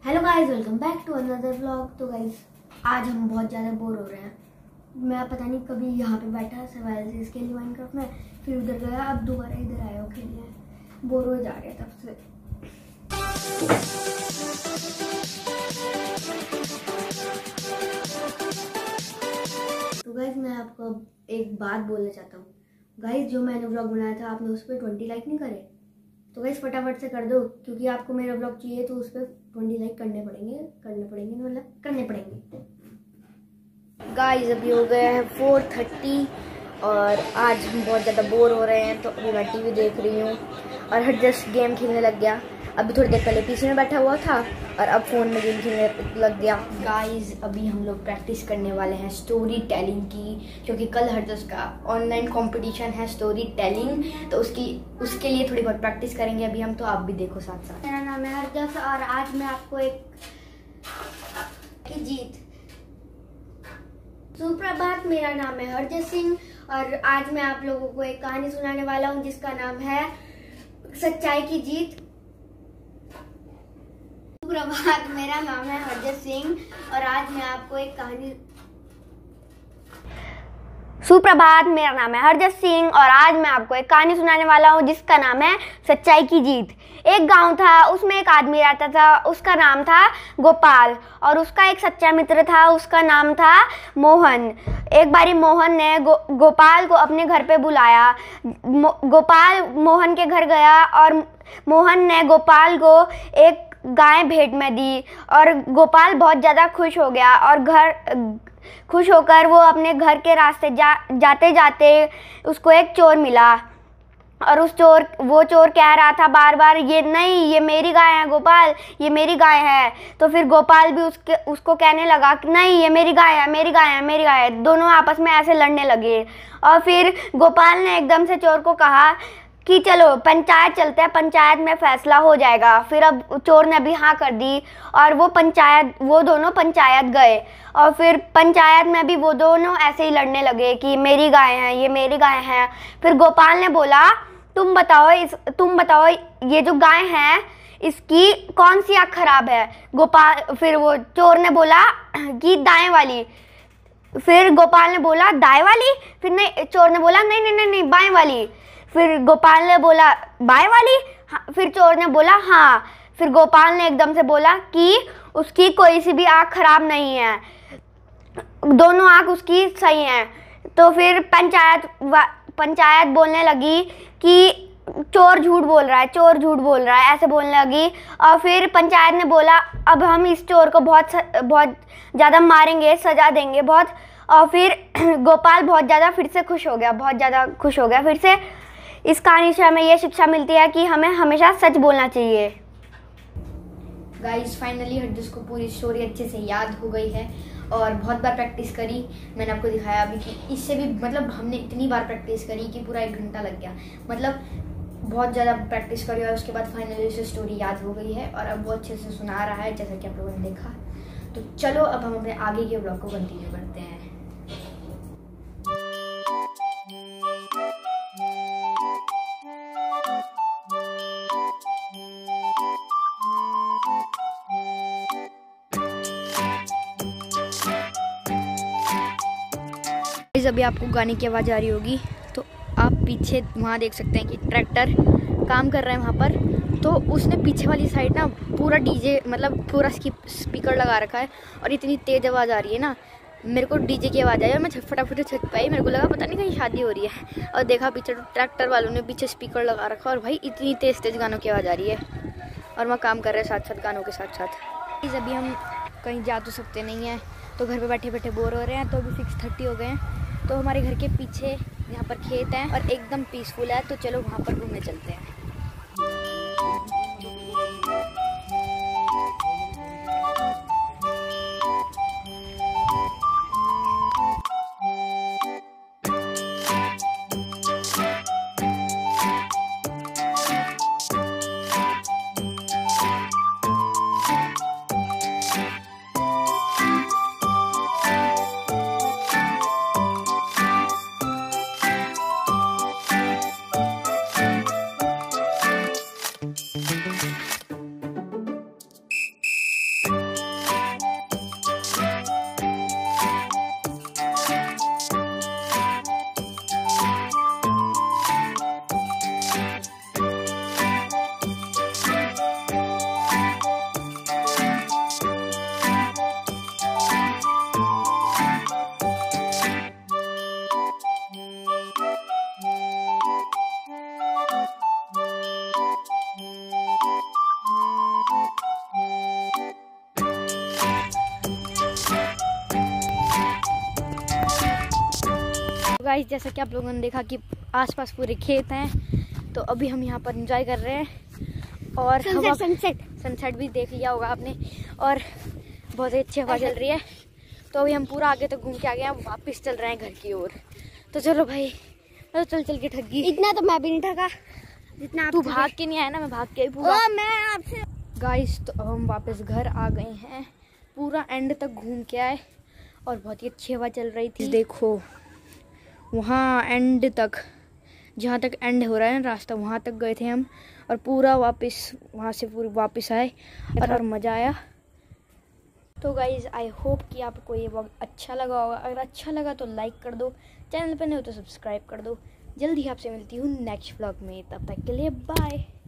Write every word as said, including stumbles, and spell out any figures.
Hello guys, welcome back to another vlog. तो guys आज हम बहुत ज़्यादा बोर हो रहे हैं। मैं पता नहीं कभी यहाँ पे बैठा सर्वाइवल सीरीज के लिए माइनक्राफ्ट में, फिर उधर गया, अब दोबारा इधर आया हो खेलने। बोर हो जा रहे हैं तब से। तो गाइस मैं आपको एक बात बोलना चाहता हूँ। गाइस जो मैंने व्लॉग बनाया था आपने उस पर ट्वेंटी लाइक नहीं करे, तो गाइस फटाफट से कर दो, क्योंकि आपको मेरा व्लॉग चाहिए तो उस पर ट्वेंटी लाइक करने पड़ेंगे करने पड़ेंगे मतलब करने पड़ेंगे। गाइस अभी हो गया है फोर थर्टी और आज हम बहुत ज़्यादा बोर हो रहे हैं, तो अभी मैं टीवी देख रही हूँ और हर जस्ट गेम खेलने लग गया। अभी थोड़ी देर पहले पीसी में बैठा हुआ था और अब फ़ोन में गेम खेलने लग गया। गाइस अभी हम लोग प्रैक्टिस करने वाले हैं स्टोरी टेलिंग की, क्योंकि कल हर जस्ट का ऑनलाइन कंपटीशन है स्टोरी टेलिंग, तो उसकी उसके लिए थोड़ी बहुत प्रैक्टिस करेंगे अभी हम। तो आप भी देखो साथ साथ। मेरा नाम है हरजस और आज मैं आपको एक की जीत। सुप्रभात, मेरा नाम है हरजस सिंह और आज मैं आप लोगों को एक कहानी सुनाने वाला हूँ जिसका नाम है सच्चाई की जीत। सुप्रभात, मेरा नाम है हरजस सिंह और आज मैं आपको एक कहानी सुप्रभात मेरा नाम है हरजस सिंह और आज मैं आपको एक कहानी सुनाने वाला हूँ जिसका नाम है सच्चाई की जीत। एक गांव था, उसमें एक आदमी रहता था, उसका नाम था गोपाल और उसका एक सच्चा मित्र था, उसका नाम था मोहन। एक बारी मोहन ने गो, गोपाल को अपने घर पे बुलाया। गोपाल मोहन के घर गया और मोहन ने गोपाल को एक गाय भेंट में दी और गोपाल बहुत ज़्यादा खुश हो गया और घर खुश होकर वो अपने घर के रास्ते जा जाते जाते उसको एक चोर मिला और उस चोर वो चोर कह रहा था बार बार, ये नहीं, ये मेरी गाय है गोपाल, ये मेरी गाय है। तो फिर गोपाल भी उसके उसको कहने लगा कि नहीं, ये मेरी गाय है, मेरी गाय है, मेरी गाय है। दोनों आपस में ऐसे लड़ने लगे और फिर गोपाल ने एकदम से चोर को कहा कि चलो पंचायत चलते हैं, पंचायत में फैसला हो जाएगा। फिर अब चोर ने भी हाँ कर दी और वो पंचायत वो दोनों पंचायत गए और फिर पंचायत में भी वो दोनों ऐसे ही लड़ने लगे कि मेरी गाय है, ये मेरी गाय है। फिर गोपाल ने बोला तुम बताओ इस तुम बताओ ये जो गाय है इसकी कौन सी आँख खराब है। गोपाल फिर वो चोर ने बोला कि दाएं वाली। फिर गोपाल ने बोला दाएं वाली। फिर नहीं, चोर ने बोला नहीं नहीं नहीं नहीं बाएं वाली। फिर गोपाल ने बोला बाएं वाली। हाँ, फिर चोर ने बोला हाँ। फिर गोपाल ने एकदम से बोला कि उसकी कोई सी भी आँख खराब नहीं है, दोनों आँख उसकी सही हैं। तो फिर पंचायत पंचायत बोलने लगी कि चोर झूठ बोल रहा है, चोर झूठ बोल रहा है, ऐसे बोलने लगी। और फिर पंचायत ने बोला अब हम इस चोर को बहुत बहुत ज़्यादा मारेंगे, सजा देंगे बहुत। और फिर गोपाल बहुत ज़्यादा फिर से खुश हो गया, बहुत ज़्यादा खुश हो गया फिर से। इस कहानी से हमें ये शिक्षा मिलती है कि हमें हमेशा सच बोलना चाहिए। गाइस फाइनली हरजस को पूरी स्टोरी अच्छे से याद हो गई है और बहुत बार प्रैक्टिस करी। मैंने आपको दिखाया अभी कि इससे भी मतलब हमने इतनी बार प्रैक्टिस करी कि पूरा एक घंटा लग गया। मतलब बहुत ज़्यादा प्रैक्टिस करी और उसके बाद फाइनली उसे स्टोरी याद हो गई है और अब वो अच्छे से सुना रहा है जैसा कि आप लोगों ने देखा। तो चलो अब हम अपने आगे के ब्लॉग को कंटिन्यू करते हैं। अभी आपको गाने की आवाज़ आ रही होगी, तो आप पीछे वहाँ देख सकते हैं कि ट्रैक्टर काम कर रहे हैं वहाँ पर। तो उसने पीछे वाली साइड ना पूरा डीजे मतलब पूरा स्पीकर लगा रखा है और इतनी तेज़ आवाज़ आ रही है ना, मेरे को डीजे की आवाज़ आई और मैं फटाफट छत पे आई। मेरे को लगा पता नहीं कहीं शादी हो रही है और देखा पीछे ट्रैक्टर वालों ने पीछे स्पीकर लगा रखा और भाई इतनी तेज़ तेज़ गानों की आवाज़ आ रही है और वहाँ काम कर रहे हैं साथ साथ गानों के साथ साथ। अभी हम कहीं जा तो सकते नहीं हैं, तो घर पर बैठे बैठे बोर हो रहे हैं। तो अभी सिक्स थर्टी हो गए हैं, तो हमारे घर के पीछे यहाँ पर खेत है और एकदम पीसफुल है, तो चलो वहाँ पर घूमने चलते हैं। गाइस जैसा कि आप लोगों ने देखा कि आसपास पूरे खेत हैं, तो अभी हम यहाँ पर एंजॉय कर रहे हैं और सनसेट सनसेट सनसेट भी देख लिया होगा आपने और बहुत ही अच्छी हवा चल रही है। तो अभी हम पूरा आगे तक घूम के आ गए हैं, वापस चल रहे हैं घर की ओर। तो चलो भाई, मैं तो चल चल के ठग गई। इतना तो मैं भी नहीं ठगा जितना तू भाग के नहीं आया ना, मैं भाग के पूरा। ओ, मैं आपसे गाइस तो अब हम वापस घर आ गए हैं, पूरा एंड तक घूम के आए और बहुत ही अच्छी हवा चल रही थी। देखो वहाँ एंड तक, जहाँ तक एंड हो रहा है ना रास्ता, वहाँ तक गए थे हम और पूरा वापस वहाँ से पूरी वापस आए और, और मज़ा आया। तो गाइज़ आई होप कि आपको ये व्लॉग अच्छा लगा होगा। अगर अच्छा लगा तो लाइक कर दो, चैनल पर नहीं हो तो सब्सक्राइब कर दो। जल्दी आपसे मिलती हूँ नेक्स्ट व्लॉग में, तब तक के लिए बाय।